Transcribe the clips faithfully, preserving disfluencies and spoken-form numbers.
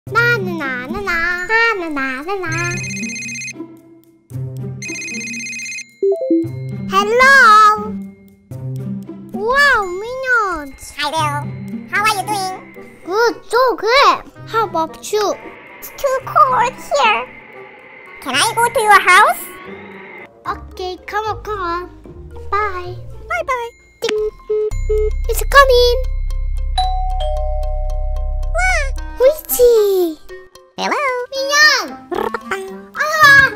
나나나나나 나나나나나. Hello. Wow, minions. Hi there. How are you doing? Good, so good. How about you? It's too cold here. Can I go to your house? Okay, come on, come on. Bye. Bye bye. Ding. It's coming. Wow. Witchy. Hello. Minion. Ah.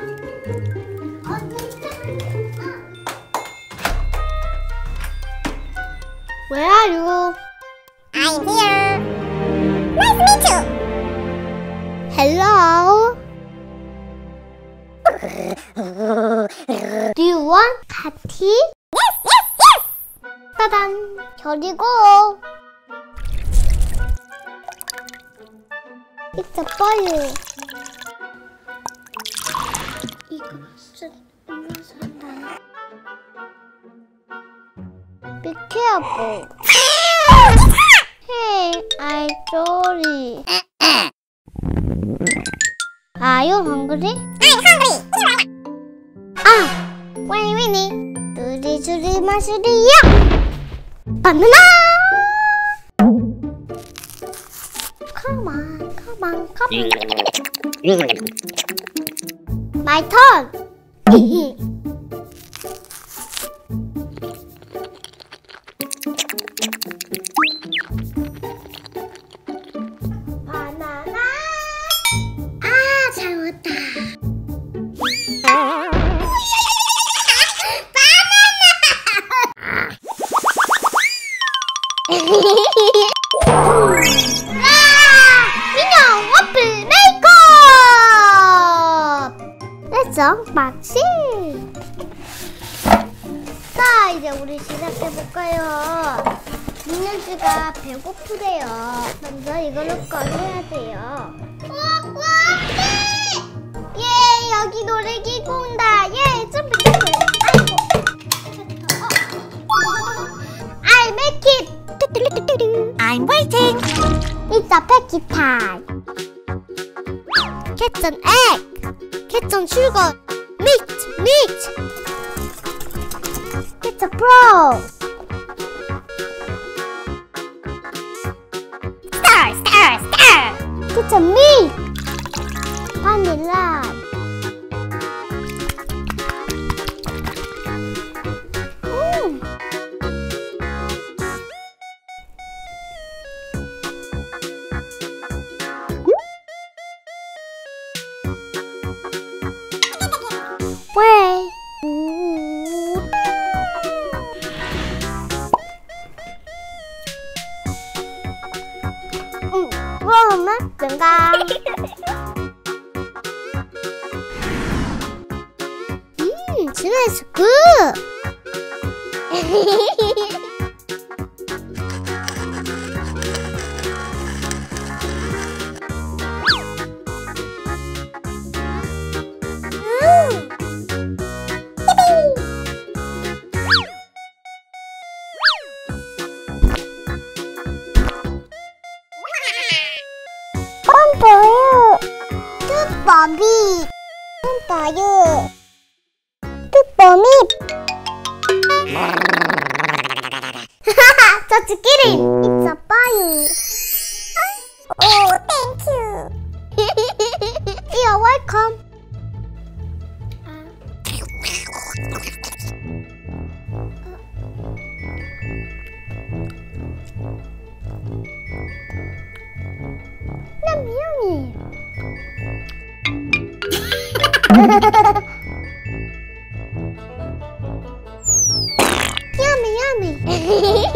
Where are you? I'm here. Nice to meet you. Hello. Do you want party? Yes, yes, yes. 따단. 저리고. It's a boy. 이것은 이것은 Be careful. Hey, I'm sorry. Are you hungry? I'm hungry. 아, wait, wait. 우리 둘이 마시리야. 바나나. Come on, come on, come on. My turn. 바나나. 아, 잘 먹었다. 미녀 워플 메이크업! Let's unboxing! 자, 이제 우리 시작해볼까요? 미녀씨가 배고프대요. 먼저 이걸로 꺼내야 돼요. 워플! 예, 여기 놀이기구 온다. 예, 점프, 점프. 아이고. I'll make it! I'm waiting. It's a Peggy time. Catch an egg. Catch on sugar. Meat, meat. Catch a pro. Star, star, star. Catch a meat. Vanilla. Mm. 왜? 응, 그러면 뭔가? 음, smells good. One for you. Two for me. One for you. Two for me. Just kidding. It's a boy. Oh, thank you. You're welcome. Yummy, yummy. Yummy, yummy.